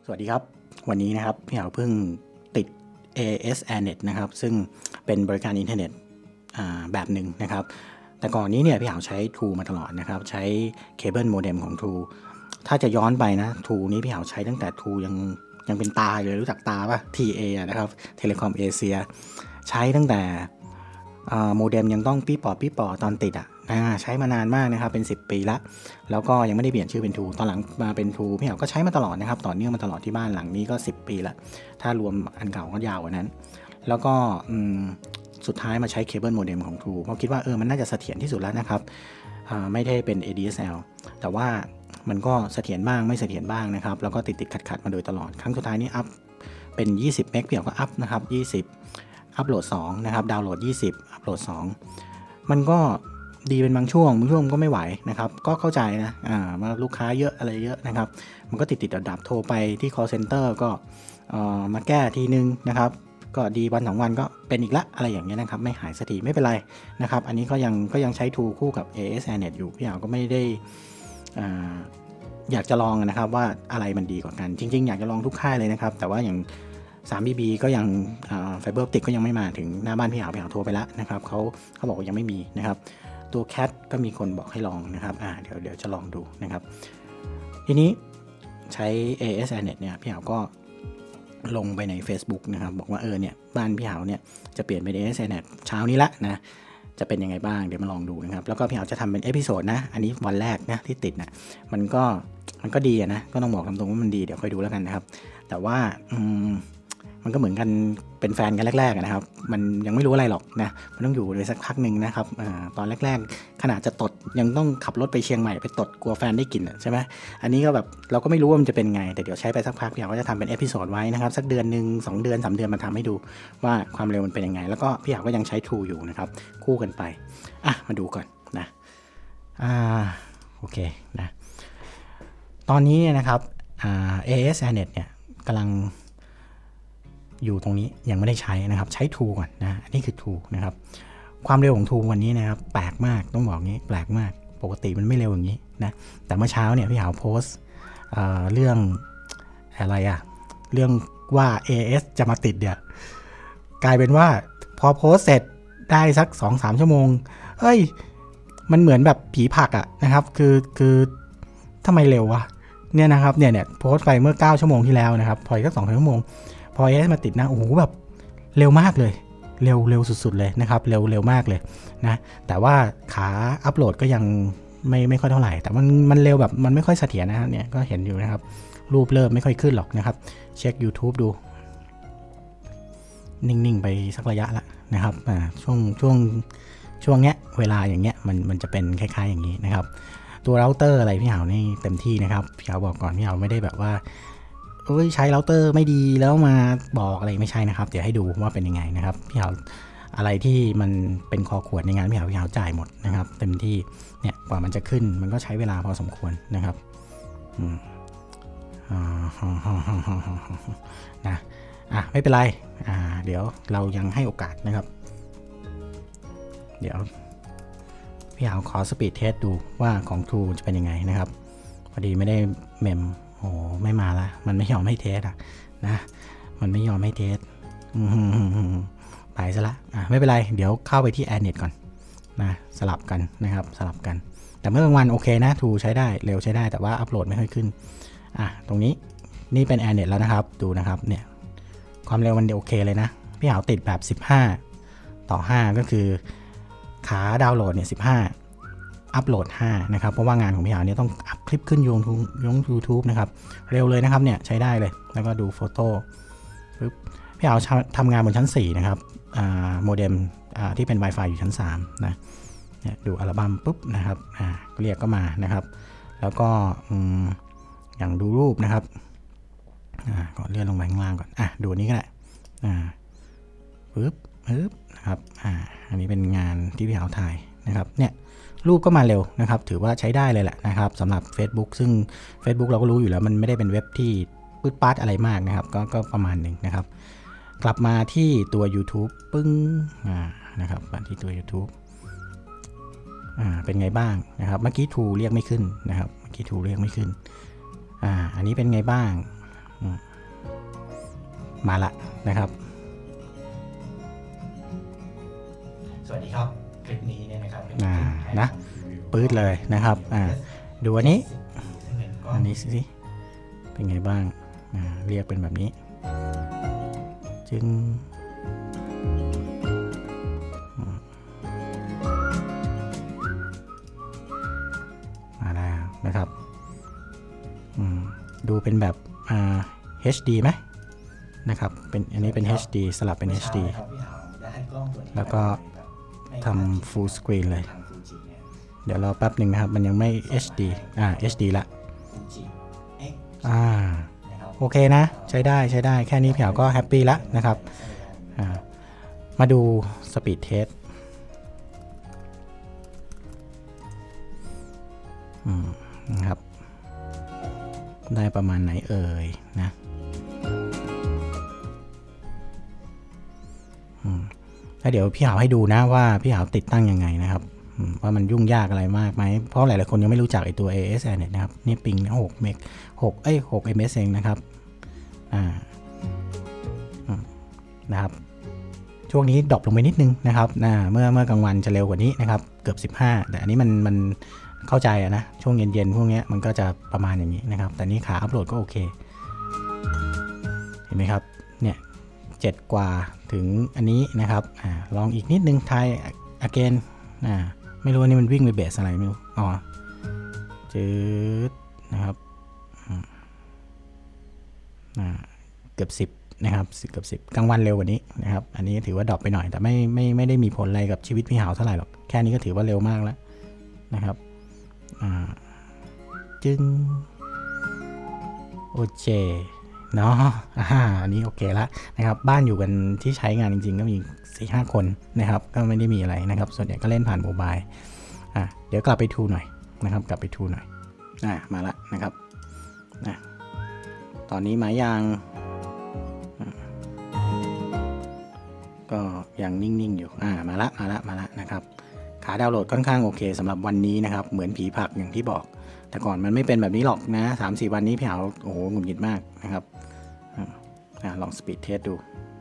สวัสดีครับวันนี้นะครับพี่เหาเพิ่งติด AES AirNet นะครับซึ่งเป็นบริการอินเทอร์เน็ตแบบหนึ่งนะครับแต่ก่อนนี้เนี่ยพี่เหาใช้ True มาตลอดนะครับใช้เคเบิลโมเด็มของ True ถ้าจะย้อนไปนะ True นี้พี่เหาใช้ตั้งแต่ True ยังเป็นตาเลยรู้จักตาป่ะ TA นะครับเทเลคอมเอเชียใช้ตั้งแต่โมเด็มยังต้องปี้ปอตอนติดใช้มานานมากนะครับเป็น10 ปีแล้วก็ยังไม่ได้เปลี่ยนชื่อเป็น True ตอนหลังมาเป็น True พี่เหาก็ใช้มาตลอดนะครับต่อเนื่องมาตลอดที่บ้านหลังนี้ก็10 ปีละถ้ารวมอันเก่าก็ยาวกว่านั้นแล้วก็สุดท้ายมาใช้เคเบิลโมเด็มของ True เพราะคิดว่ามันน่าจะเสถียรที่สุดแล้วนะครับไม่ได้เป็น ADSL แต่ว่ามันก็เสถียรบ้างไม่เสถียรบ้างนะครับแล้วก็ติดขัดมาโดยตลอดครั้งสุดท้ายนี้อัพเป็น20เมกพี่เหาก็อัพนะครับ20อัพโหลด2นะครับดาวน์โหลด20อัพโหลด2มันก็ดีเป็นบางช่วงก็ไม่ไหวนะครับก็เข้าใจนะมาลูกค้าเยอะอะไรเยอะนะครับมันก็ติดดับโทรไปที่ call center ก็มาแก้ทีนึงนะครับก็ดีวัน2วันก็เป็นอีกละอะไรอย่างเงี้ยนะครับไม่หายสักทีไม่เป็นไรนะครับอันนี้ก็ยังใช้ True คู่กับ AES AirNet อยู่พี่เหาก็ไม่ได้อยากจะลองนะครับว่าอะไรมันดีกว่ากันจริงๆอยากจะลองทุกค่ายเลยนะครับแต่ว่าอย่าง3BB ก็ยังไฟเบอร์ออปติกก็ยังไม่มาถึงหน้าบ้านพี่เหาโทรไปแล้วนะครับเขาบอกว่ายังไม่มีนะครับตัว CAT ก็มีคนบอกให้ลองนะครับเดี๋ยวจะลองดูนะครับทีนี้ใช้ AES AirNet เนี่ยพี่เหาก็ลงไปใน Facebook นะครับบอกว่าเนี่ยบ้านพี่เหาเนี่ยจะเปลี่ยนเป็น AES AirNet เช้านี้ละนะจะเป็นยังไงบ้างเดี๋ยวมาลองดูนะครับแล้วก็พี่เหาจะทำเป็นเอพิโซดนะอันนี้วันแรกนะที่ติดนะมันก็ดีนะก็ต้องบอกตามตรงว่ามันดีเดี๋ยวค่อยดูแล้วกันนะครับแต่ว่ามันก็เหมือนกันเป็นแฟนกันแรกๆนะครับมันยังไม่รู้อะไรหรอกนะมันต้องอยู่เลยสักพักหนึ่งนะครับตอนแรกๆขนาดจะตดยังต้องขับรถไปเชียงใหม่ไปตดกลัวแฟนได้กลิ่นใช่ไหมอันนี้ก็แบบเราก็ไม่รู้ว่ามันจะเป็นไงแต่เดี๋ยวใช้ไปสักพักพี่เหาก็จะทำเป็นเอพิโซดไว้นะครับสักเดือนนึง2เดือน3เดือนมาทำให้ดูว่าความเร็วมันเป็นยังไงแล้วก็พี่เหาก็ยังใช้ True อยู่นะครับคู่กันไปมาดูก่อนนะโอเคนะตอนนี้นะครับAES AirNet เนี่ยกำลังอยู่ตรงนี้ยังไม่ได้ใช้นะครับใช้ True ก่อนนะอันนี้คือ True นะครับความเร็วของ True วันนี้นะครับแปลกมากต้องบอกงี้แปลกมากปกติมันไม่เร็วอย่างนี้นะแต่เมื่อเช้าเนี่ยพี่หาวโพสเรื่องอะไรเรื่องว่า AES จะมาติดเนี่ยกลายเป็นว่าพอโพสเสร็จได้สัก 2-3 ชั่วโมงมันเหมือนแบบผีผักนะครับคือทำไมเร็ววะเนี่ยนะครับเนี่ยโพสไปเมื่อ9ชั่วโมงที่แล้วนะครับพออีกสัก2 ชั่วโมงพอ AES มาติดนะโอ้โหแบบเร็วมากเลยเร็วสุดๆเลยนะครับเร็วมากเลยนะแต่ว่าขาอัปโหลดก็ยังไม่ค่อยเท่าไหร่แต่มันเร็วแบบมันไม่ค่อยเสถียรนะเนี่ยก็เห็นอยู่นะครับรูปเริ่มไม่ค่อยขึ้นหรอกนะครับเช็ค YouTube ดูนิ่งๆไปสักระยะละนะครับช่วงเนี้ยเวลาอย่างเงี้ยมันจะเป็นคล้ายๆอย่างนี้นะครับตัวเราเตอร์อะไรพี่เหานี่เต็มที่นะครับพี่เหาบอกก่อนพี่เหาไม่ได้แบบว่าใช้เราเตอร์ไม่ดีแล้วมาบอกอะไรไม่ใช่นะครับเดี๋ยวให้ดูว่าเป็นยังไงนะครับพี่เหาอะไรที่มันเป็นคอขวดในงานพี่เหาจ่ายหมดนะครับเต็มที่เนี่ยกว่ามันจะขึ้นมันก็ใช้เวลาพอสมควรนะครับนะไม่เป็นไรเดี๋ยวเรายังให้โอกาสนะครับเดี๋ยวพี่เหาขอสปีดเทสดูว่าของ True จะเป็นยังไงนะครับพอดีไม่ได้เมมไม่มาละมันไม่ยอมให้เทสนะมันไม่ยอมให้เทสไปซะละไม่เป็นไรเดี๋ยวเข้าไปที่ AirNet ก่อนนะสลับกันนะครับสลับกันแต่เมื่อกลางวันโอเคนะ True ใช้ได้เร็วใช้ได้แต่ว่าอัปโหลดไม่ค่อยขึ้นตรงนี้นี่เป็น AirNet แล้วนะครับดูนะครับเนี่ยความเร็วมันโอเคเลยนะพี่เหาติดแบบ15:5ก็คือขาดาวน์โหลดเนี่ย15อัปโหลด5นะครับเพราะว่างานของพี่เหาเนี่ยต้องอัพคลิปขึ้นลง YouTube นะครับเร็วเลยนะครับเนี่ยใช้ได้เลยแล้วก็ดูโฟโต้ปึ๊บพี่เหาทำงานบนชั้น4นะครับโมเด็มที่เป็น Wi-Fi อยู่ชั้น3นะเนี่ยดูอัลบั้มปุ๊บนะครับเรียกก็มานะครับแล้วก็อย่างดูรูปนะครับก่อนเลื่อนลงไปข้างล่างก่อนดูนี้ก็ได้ปึ๊บนะครับอันนี้เป็นงานที่พี่เหาถ่ายนะครับเนี่ยรูปก็มาเร็วนะครับถือว่าใช้ได้เลยแหละนะครับสำหรับ Facebook ซึ่ง Facebook เราก็รู้อยู่แล้วมันไม่ได้เป็นเว็บที่ปื๊ดป๊าดอะไรมากนะครับก็ประมาณหนึ่งนะครับกลับมาที่ตัว YouTube ปึ้งนะครับมาที่ตัว YouTube เป็นไงบ้างนะครับเมื่อกี้ True เรียกไม่ขึ้นนะครับเมื่อกี้ True เรียกไม่ขึ้นอันนี้เป็นไงบ้างมาละนะครับสวัสดีครับคลิปนี้เนี่ยนะครับนะปื๊ดเลยนะครับดูอันนี้สิเป็นไงบ้างเรียกเป็นแบบนี้จึงมาแล้วนะครับดูเป็นแบบHD ไหมนะครับเป็นอันนี้เป็น HD สลับเป็น HD แล้วก็ทำ full screen เลยเดี๋ยวรอแป๊บหนึ่งนะครับมันยังไม่ HD HD ละโอเคนะใช้ได้แค่นี้พี่เหาก็แฮปปี้แล้วนะครับมาดูสปีดเทสนะครับได้ประมาณไหนเอ่ยนะแล้วเดี๋ยวพี่เหาให้ดูนะว่าพี่เหาติดตั้งยังไงนะครับว่ามันยุ่งยากอะไรมากไหมเพราะหลายๆคนยังไม่รู้จักไอตัว ASN เนี่ยนะครับนี่ปิง6 เมก6 ms เองนะครับนะครับช่วงนี้ดรอปลงไปนิดนึงนะครับเมื่อกลางวันจะเร็วกว่านี้นะครับเกือบ15แต่อันนี้มันเข้าใจนะช่วงเย็นพวกนี้มันก็จะประมาณอย่างนี้นะครับแต่นี่ขาอัปโหลดก็โอเคเห็นไหมครับเนี่ย7 กว่าถึงอันนี้นะครับลองอีกนิดนึงทาย again ไม่รู้ว่านี่มันวิ่งไปเบสอะไรไม่รู้จืดนะครับเกือบ10นะครับเกือบ10กลางวันเร็วกว่านี้นะครับอันนี้ถือว่าดรอปไปหน่อยแต่ไม่ได้มีผลอะไรกับชีวิตพี่เหาเท่าไหร่หรอกแค่นี้ก็ถือว่าเร็วมากแล้วนะครับจึงโอเคเนาะอันนี้โอเคแล้วนะครับบ้านอยู่กันที่ใช้งานจริงๆก็มี 4-5 คนนะครับก็ไม่ได้มีอะไรนะครับส่วนใหญ่ก็เล่นผ่านโมบายเดี๋ยวกลับไปทูหน่อยนะครับกลับไปทูหน่อยมาละนะครับตอนนี้หมายยังก็ยังนิ่งๆอยู่มาละนะครับขาดาวน์โหลดค่อนข้างโอเคสำหรับวันนี้นะครับเหมือนผีผักอย่างที่บอกแต่ก่อนมันไม่เป็นแบบนี้หรอกนะ 3-4 วันนี้พี่เหาโอ้โหหงุดหงิดมากนะครับลองสปีดเทสดู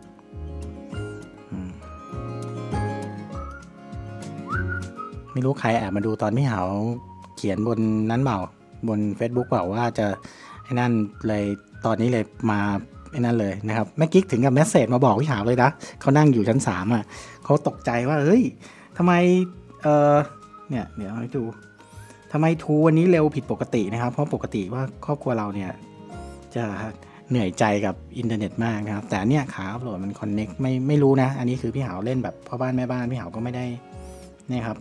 ไม่รู้ใครแอบมาดูตอนพี่เหาเขียนบนนั้นเปล่าบน Facebook เปล่าว่าจะไอ้นั่นเลยตอนนี้เลยมาไอ้นั่นเลยนะครับแม่กิ๊กถึงกับเมสเสจมาบอกพี่เหาเลยนะเขานั่งอยู่ชั้น3เขาตกใจว่าเฮ้ยทำไมเนี่ยเดี๋ยวให้ดูทำไมทูวันนี้เร็วผิดปกตินะครับเพราะปกติว่าครอบครัวเราเนี่ยจะเหนื่อยใจกับอินเทอร์เน็ตมากนะครับแต่เนี่ยขาอัปโหลดมันคอนเน็กไม่รู้นะอันนี้คือพี่เหาเล่นแบบพ่อบ้านแม่บ้านพี่เหาก็ไม่ได้นี่ครับ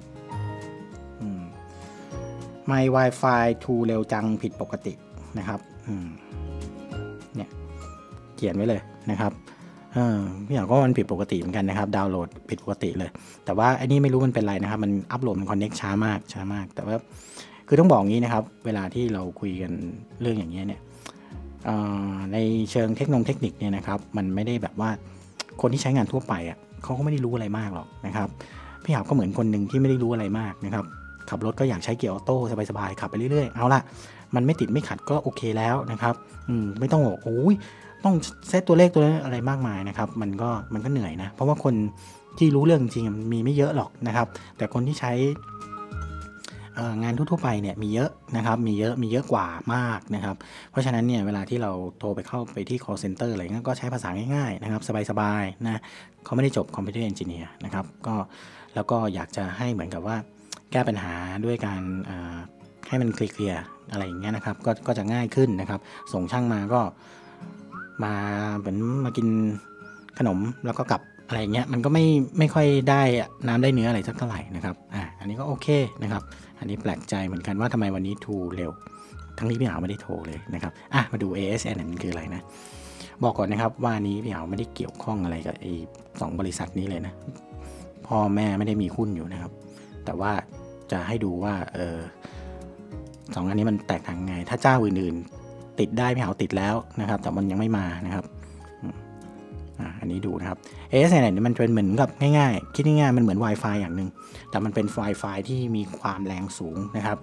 My Wi-Fi ทูเร็วจังผิดปกตินะครับเนี่ยเขียนไว้เลยนะครับพี่เหาก็มันผิดปกติเหมือนกันนะครับดาวน์โหลดผิดปกติเลยแต่ว่าอันนี้ไม่รู้มันเป็นไรนะครับมันอัปโหลดมันคอนเน็กช้ามากแต่ว่าคือต้องบอกงี้นะครับเวลาที่เราคุยกันเรื่องอย่างเงี้ยเนี่ยในเชิงเทคนิคเนี่ยนะครับมันไม่ได้แบบว่าคนที่ใช้งานทั่วไปเขาก็ไม่ได้รู้อะไรมากหรอกนะครับพี่เหาก็เหมือนคนหนึ่งที่ไม่ได้รู้อะไรมากนะครับขับรถก็อยากใช้เกียร์ออโต้สบายๆขับไปเรื่อยๆเอาละมันไม่ติดไม่ขัดก็โอเคแล้วนะครับไม่ต้องบอกโอ้ยต้องเซตตัวเลขตัวนั้นอะไรมากมายนะครับมันก็เหนื่อยนะเพราะว่าคนที่รู้เรื่องจริงมีไม่เยอะหรอกนะครับแต่คนที่ใช้งานทั่วไปเนี่ยมีเยอะนะครับมีเยอะกว่ามากนะครับเพราะฉะนั้นเนี่ยเวลาที่เราโทรเข้าไปที่ call center อะไรเงี้ยก็ใช้ภาษาง่ายๆนะครับสบายๆนะเขาไม่ได้จบ computer engineer นะครับแล้วก็อยากจะให้เหมือนกับว่าแก้ปัญหาด้วยการให้มันเคลียร์อะไรอย่างเงี้ยนะครับก็จะง่ายขึ้นนะครับส่งช่างมาก็มาเหมือนมากินขนมแล้วก็กลับอะไรเงี้ยมันก็ไม่ค่อยได้น้ำได้เนื้ออะไรสักเท่าไหร่นะครับอันนี้ก็โอเคนะครับอันนี้แปลกใจเหมือนกันว่าทำไมวันนี้ทูเร็วทั้งที่พี่เหาไม่ได้โทรเลยนะครับมาดู ASN มันคืออะไรนะบอกก่อนนะครับว่านี้พี่เหาไม่ได้เกี่ยวข้องอะไรกับไอ้2 บริษัทนี้เลยนะพ่อแม่ไม่ได้มีหุ้นอยู่นะครับแต่ว่าจะให้ดูว่า2 อันนี้มันแตกต่างไงถ้าเจ้าอื่นๆติดได้พี่เหาติดแล้วนะครับแต่มันยังไม่มานะครับอันนี้ดูนะครับ ASN เนี่ยมันเป็นเหมือนกับง่ายๆคิดง่ายๆมันเหมือน Wi-Fi อย่างนึงแต่มันเป็น Wi-Fi ที่มีความแรงสูงนะครับ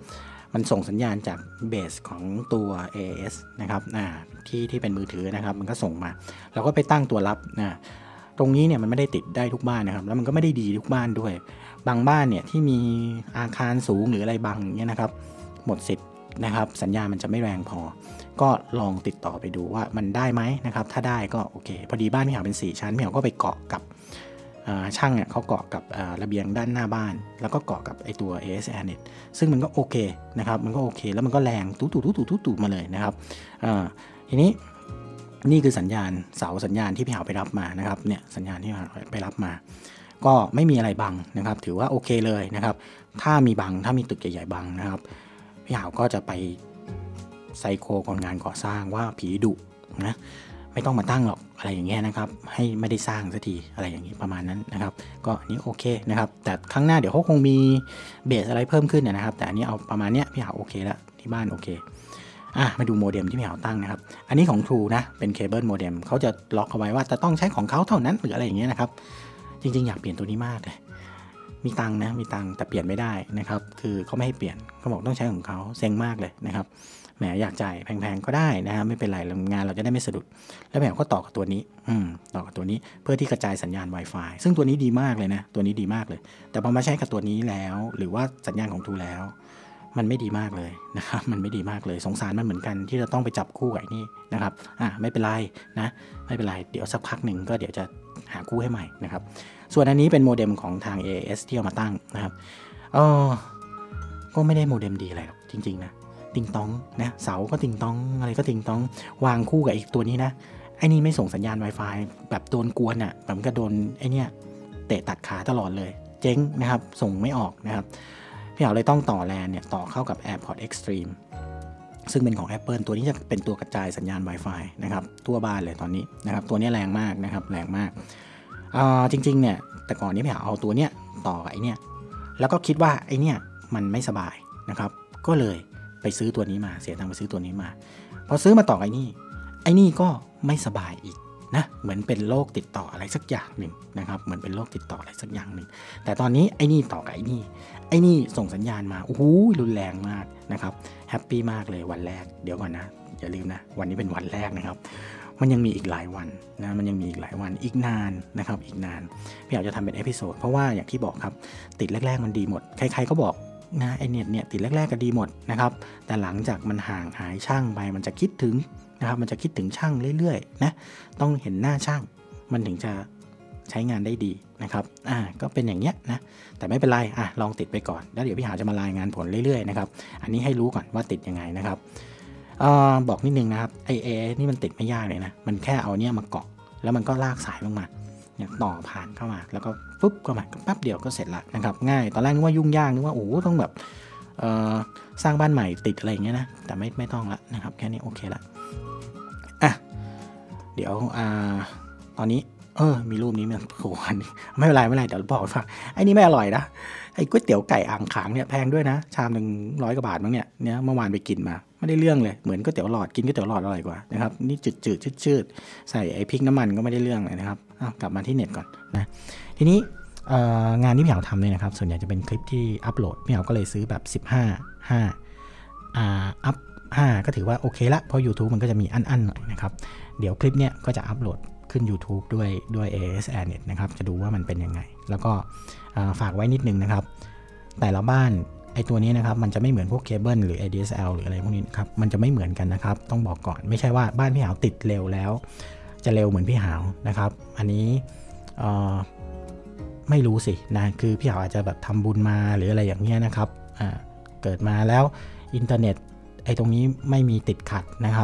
มันส่งสัญญาณจากเบสของตัว AIS นะครับที่เป็นมือถือนะครับมันก็ส่งมาเราก็ไปตั้งตัวรับตรงนี้เนี่ยมันไม่ได้ติดได้ทุกบ้านนะครับแล้วมันก็ไม่ได้ดีทุกบ้านด้วยบางบ้านเนี่ยที่มีอาคารสูงหรืออะไรบางอย่างเงี้ยนะครับหมดสิทธิ์นะครับสัญญาณมันจะไม่แรงพอก็ลองติดต่อไปดูว่ามันได้ไหมนะครับถ้าได้ก็โอเคพอดีบ้านพี่หาเป็น4ชั้นพี่หาก็ไปเกาะกับช่างเนี่ยเขาเกาะกับระเบียงด้านหน้าบ้านแล้วก็เกาะกับไอตัว AIS Airnet ซึ่งมันก็โอเคนะครับมันก็โอเคแล้วมันก็แรงตุ๊มาเลยนะครับทีนี้นี่คือสัญญาณเสาสัญญาณที่พี่หาไปรับมานะครับเนี่ยสัญญาณที่ไปรับมาก็ไม่มีอะไรบังนะครับถือว่าโอเคเลยนะครับถ้ามีบังถ้ามีตึกใหญ่ๆบังนะครับพี่หาก็จะไปไซโคคนงานก่อสร้างว่าผีดุนะไม่ต้องมาตั้งหรอกอะไรอย่างเงี้ยนะครับให้ไม่ได้สร้างสักทีอะไรอย่างนี้ประมาณนั้นนะครับก็นี่โอเคนะครับแต่ครั้งหน้าเดี๋ยวเขาคงมีเบสอะไรเพิ่มขึ้นนะครับแต่อันนี้เอาประมาณเนี้ยพี่หาโอเคแล้วที่บ้านโอเคมาดูโมเด็มที่พี่หาตั้งนะครับอันนี้ของ True นะเป็นเคเบิลโมเด็มเขาจะล็อกเอาไว้ว่าจะต้องใช้ของเขาเท่านั้นหรืออะไรอย่างเงี้ยนะครับจริงๆอยากเปลี่ยนตัวนี้มากเลยมีตังค์แต่เปลี่ยนไม่ได้นะครับคือเขาไม่ให้เปลี่ยนเขาบอกต้องใช้ของเขาเซ็งมากเลยนะครับแหมอยากจ่ายแพงๆก็ได้นะครับไม่เป็นไรงานเราจะได้ไม่สะดุดแล้วแหมก็ต่อกับตัวนี้ต่อกับตัวนี้เพื่อที่กระจายสัญญาณ Wi-Fi ซึ่งตัวนี้ดีมากเลยนะตัวนี้ดีมากเลยแต่พอมาใช้กับตัวนี้แล้วหรือว่าสัญญาณของ True แล้วมันไม่ดีมากเลยนะครับมันไม่ดีมากเลยสงสารมันเหมือนกันที่จะต้องไปจับคู่กับนี่นะครับไม่เป็นไรนะไม่เป็นไรเดี๋ยวสักพักหนึ่งก็เดี๋ยวจะหาคู่ให้ใหม่นะครับส่วนอันนี้เป็นโมเด็มของทาง AIS ที่เอามาตั้งนะครับก็ไม่ได้โมเด็มดีอะไรหรอกจริงๆนะติงตองนะเสาก็ติงตองอะไรก็ติงตองวางคู่กับอีกตัวนี้นะไอ้นี่ไม่ส่งสัญญาณ Wi-Fi แบบโดนกวนแบบก็โดนไอ้นี่เตะตัดขาตลอดเลยเจ๊งนะครับส่งไม่ออกนะครับพี่เอาเลยต้องต่อแลนเนี่ยต่อเข้ากับ AirPods Extreme ซึ่งเป็นของ Apple ตัวนี้จะเป็นตัวกระจายสัญญาณ Wi-Fi นะครับทั่วบ้านเลยตอนนี้นะครับตัวนี้แรงมากนะครับแรงมากจริงๆเนี่ยแต่ก่อนนี้พี่เอาตัวเนี้ยต่อไอ้เนี่ยแล้วก็คิดว่าไอ้เนี่ยมันไม่สบายนะครับก็เลยไปซื้อตัวนี้มาเสียตังค์ไปซื้อตัวนี้มาพอซื้อมาต่อไอ้นี่ก็ไม่สบายอีกนะเหมือนเป็นโรคติดต่ออะไรสักอย่างหนึ่งนะครับเหมือนเป็นโรคติดต่ออะไรสักอย่างหนึ่งแต่ตอนนี้ไอ้นี่ต่อกับไอ้นี่ส่งสัญญาณมาโอ้โหรุนแรงมากนะครับแฮปปี้มากเลยวันแรกเดี๋ยวก่อนนะอย่าลืมนะวันนี้เป็นวันแรกนะครับมันยังมีอีกหลายวันนะมันยังมีอีกหลายวันอีกนานนะครับอีกนานพี่อยากจะทำเป็นเอพิโซดเพราะว่าอย่างที่บอกครับติดแรกๆมันดีหมดใครๆก็บอกนะไอเน็ตเนี่ยติดแรกๆก็ดีหมดนะครับแต่หลังจากมันห่างหายช่างไปมันจะคิดถึงนะครับมันจะคิดถึงช่างเรื่อยๆนะต้องเห็นหน้าช่างมันถึงจะใช้งานได้ดีนะครับก็เป็นอย่างเงี้ยนะแต่ไม่เป็นไรลองติดไปก่อนแล้วเดี๋ยวพี่หาจะมารายงานผลเรื่อยๆนะครับอันนี้ให้รู้ก่อนว่าติดยังไงนะครับบอกนิดนึงนะครับไอนี่มันติดไม่ยากเลยนะมันแค่เอาเนี่ยมาเกาะแล้วมันก็ลากสายลงมาเนี่ยต่อผ่านเข้ามาแล้วก็ปุ๊บเข้ามาแป๊บเดียวก็เสร็จละนะครับง่ายตอนแรกนึกว่ายุ่งยากนึกว่าโอ้ต้องแบบสร้างบ้านใหม่ติดอะไรอย่างเงี้ยนะแต่ไม่ต้องละนะครับแค่นี้โอเคละเดี๋ยวตอนนี้มีรูปนี้มันโหไม่เป็นไรเดี๋ยวบอกฟังไอ้นี่ไม่อร่อยนะไอ้ก๋วยเตี๋ยวไก่อ่างขางเนี่ยแพงด้วยนะชาม100 กว่าบาทมั้งเนี่ยเมื่อวานไปกินมาไม่ได้เรื่องเลยเหมือนก๋วยเตี๋ยวหลอดกินก๋วยเตี๋ยวหลอดอร่อยกว่านะครับนี่จืดใส่ไอ้พริกน้ำมันก็ไม่ได้เรื่องเลยนะครับกลับมาที่เน็ตก่อนนะทีนี้งานที่พี่เหาทำเนี่ยนะครับส่วนใหญ่จะเป็นคลิปที่อัปโหลดพี่เหาก็เลยซื้อแบบอัพ5ก็ถือว่าโอเคละเพราะ YouTube มันก็จะมีอันหน่อยนะครับเดี๋ยวคลิปเนี่ยก็จะอัปโหลดขึ้น YouTube ด้วย AIS Airnet นะครับจะดูว่ามันเป็นยังไงแล้วก็ฝากไว้นิดนึงนะครับแต่ละบ้านไอตัวนี้นะครับมันจะไม่เหมือนพวกเคเบิลหรือ ADSL หรืออะไรพวกนี้ครับมันจะไม่เหมือนกันนะครับต้องบอกก่อนไม่ใช่ว่าบ้านพี่หาวติดเร็วแล้วจะเร็วเหมือนพี่หาวนะครับอันนี้ไม่รู้สินะคือพี่หาวอาจจะแบบทำบุญมาหรืออะไรอย่างเงี้ยนะครับเกิดมาแล้วอินเทอร์เน็ตไอตรงนี้ไม่มีติดขัดนะครับ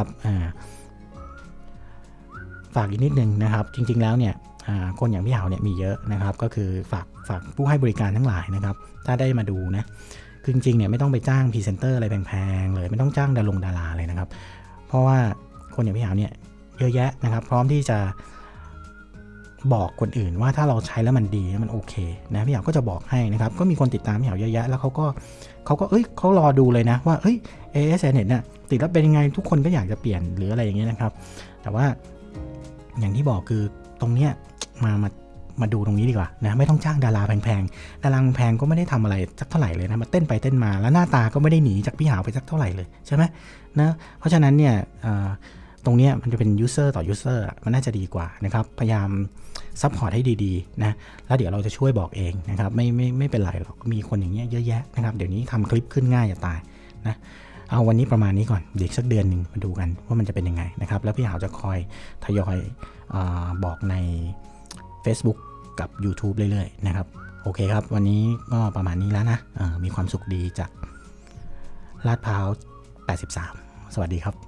ฝากอีกนิดนึงนะครับจริงๆแล้วเนี่ยคนอย่างพี่หาวเนี่ยมีเยอะนะครับก็คือฝากผู้ให้บริการทั้งหลายนะครับถ้าได้มาดูนะคือจริงๆเนี่ยไม่ต้องไปจ้างพรีเซนเตอร์อะไรแพงๆเลยไม่ต้องจ้างดาราเลยนะครับเพราะว่าคนอย่างพี่หาวเนี่ยเยอะแยะนะครับพร้อมที่จะบอกคนอื่นว่าถ้าเราใช้แล้วมันดีมันโอเคนะพี่หาวก็จะบอกให้นะครับก็มีคนติดตามพี่หาวเยอะแยะแล้วเขาก็เขารอดูเลยนะว่าAIS Airnet เนี่ยติดแล้วเป็นยังไงทุกคนก็อยากจะเปลี่ยนหรืออะไรอย่างเงี้ยนะครับแต่ว่าอย่างที่บอกคือตรงเนี้ยมาดูตรงนี้ดีกว่านะไม่ต้องจ้างดาราแพงๆดาราแพงก็ไม่ได้ทำอะไรสักเท่าไหร่เลยนะมาเต้นไปเต้นมาแล้วหน้าตาก็ไม่ได้หนีจากพี่หาวไปสักเท่าไหร่เลยใช่ไหมนะเพราะฉะนั้นเนี่ยตรงนี้มันจะเป็น user ต่อ user มันน่าจะดีกว่านะครับพยายามซัพพอร์ตให้ดีๆนะแล้วเดี๋ยวเราจะช่วยบอกเองนะครับไม่เป็นไรหรอกมีคนอย่างเงี้ยเยอะแยะนะครับเดี๋ยวนี้ทำคลิปขึ้นง่ายจะตายนะเอาวันนี้ประมาณนี้ก่อนเดี๋ยวสักเดือนหนึ่งมาดูกันว่ามันจะเป็นยังไงนะครับแล้วพี่หาวจะคอยทยอยบอกใน Facebook กับ YouTube เรื่อยๆนะครับโอเคครับวันนี้ก็ประมาณนี้แล้วนะมีความสุขดีจากลาดพร้าว83สวัสดีครับ